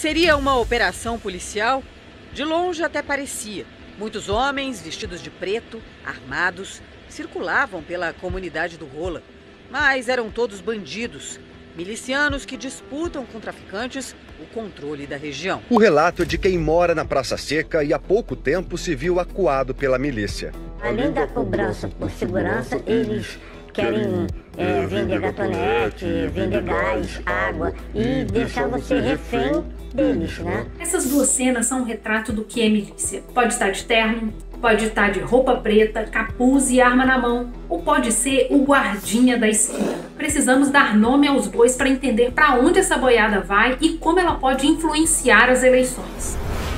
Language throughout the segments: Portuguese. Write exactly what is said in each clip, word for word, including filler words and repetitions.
Seria uma operação policial? De longe até parecia. Muitos homens, vestidos de preto, armados, circulavam pela comunidade do Rola. Mas eram todos bandidos, milicianos que disputam com traficantes o controle da região. O relato de quem mora na Praça Seca e há pouco tempo se viu acuado pela milícia. Além da cobrança por segurança, eles querem é, vender gatonete, vender gás, água e deixar você refém deles, né? Essas duas cenas são um retrato do que é milícia. Pode estar de terno, pode estar de roupa preta, capuz e arma na mão, ou pode ser o guardinha da esquina. Precisamos dar nome aos bois para entender para onde essa boiada vai e como ela pode influenciar as eleições.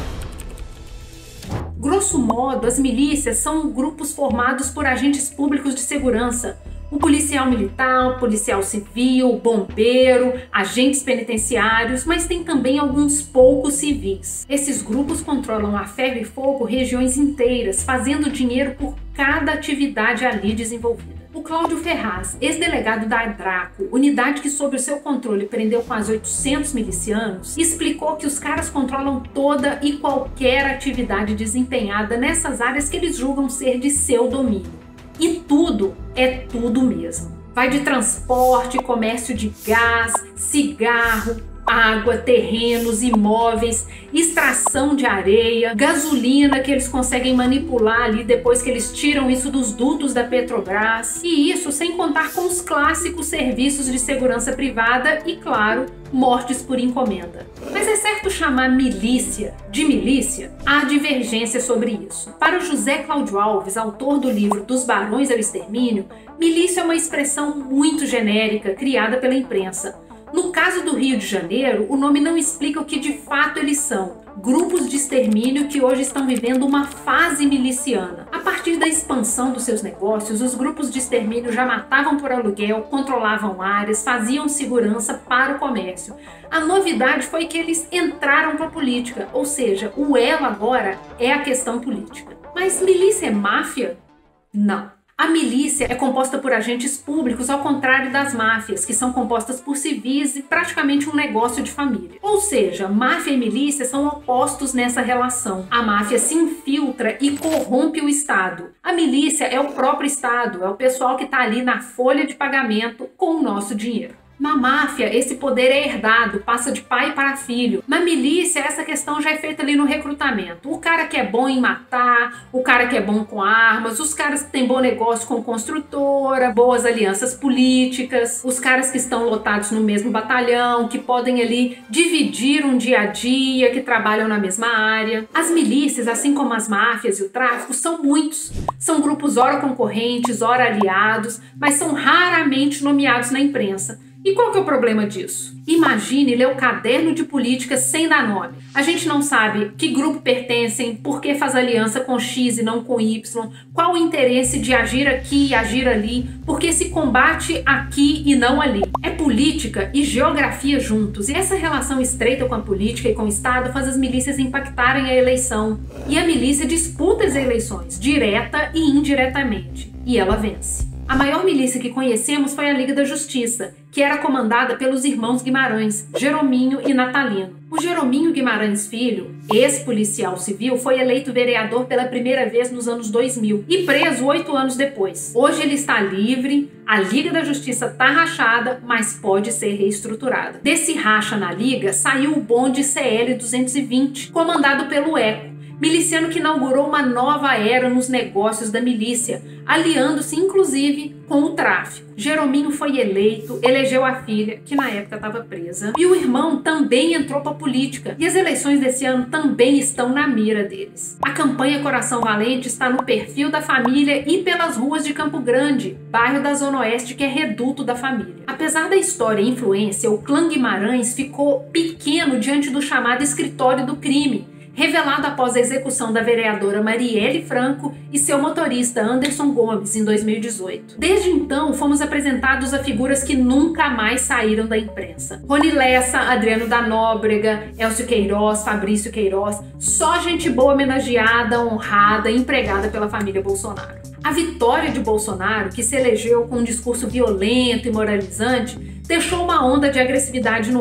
Grosso modo, as milícias são grupos formados por agentes públicos de segurança. O policial militar, o policial civil, o bombeiro, agentes penitenciários, mas tem também alguns poucos civis. Esses grupos controlam a ferro e fogo regiões inteiras, fazendo dinheiro por cada atividade ali desenvolvida. O Cláudio Ferraz, ex-delegado da Draco, unidade que sob o seu controle prendeu quase oitocentos milicianos, explicou que os caras controlam toda e qualquer atividade desempenhada nessas áreas que eles julgam ser de seu domínio. E tudo é tudo mesmo. Vai de transporte, comércio de gás, cigarro, água, terrenos, imóveis, extração de areia, gasolina que eles conseguem manipular ali depois que eles tiram isso dos dutos da Petrobras. E isso sem contar com os clássicos serviços de segurança privada e, claro, mortes por encomenda. Mas é certo chamar milícia de milícia? Há divergência sobre isso. Para o José Cláudio Alves, autor do livro Dos Barões ao Extermínio, milícia é uma expressão muito genérica criada pela imprensa. No caso do Rio de Janeiro, o nome não explica o que de fato eles são. Grupos de extermínio que hoje estão vivendo uma fase miliciana. A partir da expansão dos seus negócios, os grupos de extermínio já matavam por aluguel, controlavam áreas, faziam segurança para o comércio. A novidade foi que eles entraram para a política, ou seja, o elo agora é a questão política. Mas milícia é máfia? Não. A milícia é composta por agentes públicos, ao contrário das máfias, que são compostas por civis e praticamente um negócio de família. Ou seja, máfia e milícia são opostos nessa relação. A máfia se infiltra e corrompe o Estado. A milícia é o próprio Estado, é o pessoal que está ali na folha de pagamento com o nosso dinheiro. Na máfia, esse poder é herdado, passa de pai para filho. Na milícia, essa questão já é feita ali no recrutamento. O cara que é bom em matar, o cara que é bom com armas, os caras que têm bom negócio com construtora, boas alianças políticas, os caras que estão lotados no mesmo batalhão, que podem ali dividir um dia a dia, que trabalham na mesma área. As milícias, assim como as máfias e o tráfico, são muitos. São grupos ora concorrentes, ora aliados, mas são raramente nomeados na imprensa. E qual que é o problema disso? Imagine ler o caderno de política sem dar nome. A gente não sabe que grupo pertencem, por que faz aliança com X e não com Y, qual o interesse de agir aqui e agir ali, por que se combate aqui e não ali. É política e geografia juntos. E essa relação estreita com a política e com o Estado faz as milícias impactarem a eleição. E a milícia disputa as eleições, direta e indiretamente. E ela vence. A maior milícia que conhecemos foi a Liga da Justiça, que era comandada pelos irmãos Guimarães, Jerominho e Natalino. O Jerominho Guimarães Filho, ex-policial civil, foi eleito vereador pela primeira vez nos anos dois mil e preso oito anos depois. Hoje ele está livre, a Liga da Justiça está rachada, mas pode ser reestruturada. Desse racha na Liga saiu o bonde C L duzentos e vinte, comandado pelo Eco, miliciano que inaugurou uma nova era nos negócios da milícia, aliando-se inclusive com o tráfico. Jerominho foi eleito, elegeu a filha, que na época estava presa, e o irmão também entrou para a política, e as eleições desse ano também estão na mira deles. A campanha Coração Valente está no perfil da família e pelas ruas de Campo Grande, bairro da Zona Oeste que é reduto da família. Apesar da história e influência, o clã Guimarães ficou pequeno diante do chamado escritório do crime, revelado após a execução da vereadora Marielle Franco e seu motorista Anderson Gomes em dois mil e dezoito. Desde então, fomos apresentados a figuras que nunca mais saíram da imprensa. Rony Lessa, Adriano da Nóbrega, Elcio Queiroz, Fabrício Queiroz, só gente boa homenageada, honrada e empregada pela família Bolsonaro. A vitória de Bolsonaro, que se elegeu com um discurso violento e moralizante, deixou uma onda de agressividade no ar.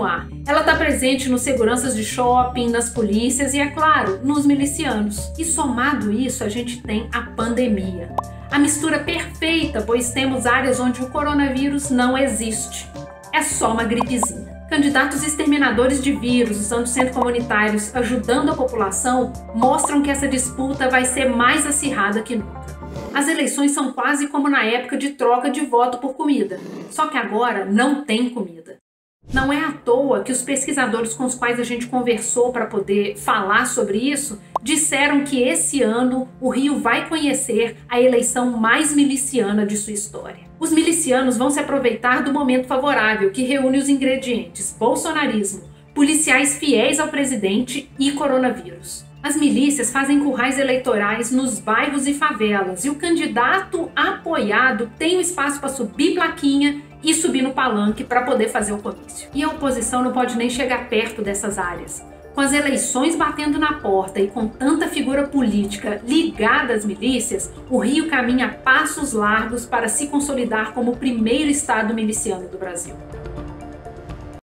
Ela está presente nos seguranças de shopping, nas polícias e, é claro, nos milicianos. E somado isso, a gente tem a pandemia. A mistura perfeita, pois temos áreas onde o coronavírus não existe. É só uma gripezinha. Candidatos exterminadores de vírus, usando centros comunitários, ajudando a população, mostram que essa disputa vai ser mais acirrada que nunca. As eleições são quase como na época de troca de voto por comida, só que agora não tem comida. Não é à toa que os pesquisadores com os quais a gente conversou para poder falar sobre isso disseram que esse ano o Rio vai conhecer a eleição mais miliciana de sua história. Os milicianos vão se aproveitar do momento favorável que reúne os ingredientes bolsonarismo, policiais fiéis ao presidente e coronavírus. As milícias fazem currais eleitorais nos bairros e favelas e o candidato apoiado tem o espaço para subir plaquinha e subir no palanque para poder fazer o comício. E a oposição não pode nem chegar perto dessas áreas. Com as eleições batendo na porta e com tanta figura política ligada às milícias, o Rio caminha a passos largos para se consolidar como o primeiro estado miliciano do Brasil.